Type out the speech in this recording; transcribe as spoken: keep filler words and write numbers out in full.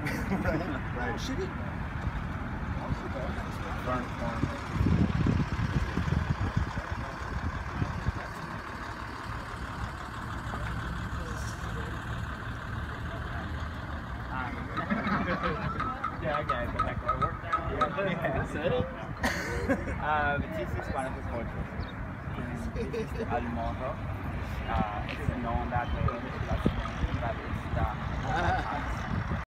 right, right. She didn't. Burn corn. Yeah, I get it. But like, I work now. Yeah, Is that it? uh, this is one of the cultures. And this is the Almorro. Uh, it's known that, uh, that it's the